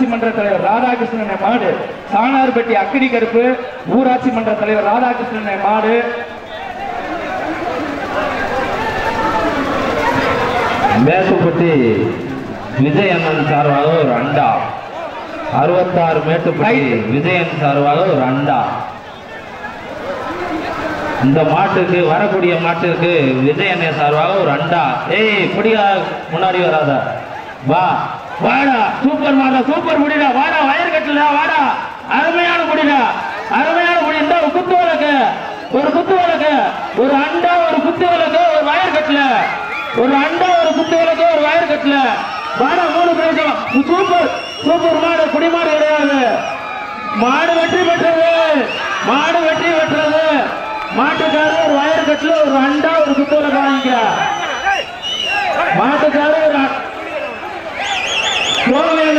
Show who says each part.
Speaker 1: மன்ற தலைவர் ராதாகிருஷ்ணன் மாடு, சாணார்பட்டி அக்கினி கருப்பு ஊராட்சி மன்ற தலைவர் ராதாகிருஷ்ணன் மாடு,
Speaker 2: மேட்டுப்பட்டி விஜயண்ணன் சார்பாக ஒரு அண்டா, 66 மேட்டுப்பட்டி விஜயன் சார்பாக ஒரு அண்டா. இந்த மாட்டுக்கு வரக்கூடிய மாட்டுக்கு விஜயண்ண சார்பாக ஒரு அண்டா. ஏய் புடியா, முன்னாடி வராத, வா வாடா, சூப்பர் மாடா, சூப்பர் முடிடா, வாடா வயர் கட்டல, வாடா அருமையான முடிடா, அருமையான முடி. இந்த ஒரு குத்து வழக்கு, ஒரு குத்து வழக்கு, ஒரு அண்டா, ஒரு குத்து வழக்கு, ஒரு வயர் கட்டல, ஒரு அண்டா, ஒரு குத்து வழக்கு, ஒரு வயர் கட்டல, வாடா 3 பிரேசம். சூப்பர் சூப்பர் மாடு, குடிமாடு கிடையாது. மாடு வெற்றி பெற்றது, மாடு வெற்றி பெற்றது. மாட்டுக்காரர் ஒரு வயர் கட்டல, ஒரு அண்டா, ஒரு குத்து வழக்கு வாங்கிக்க. மாட்டுக்காரர்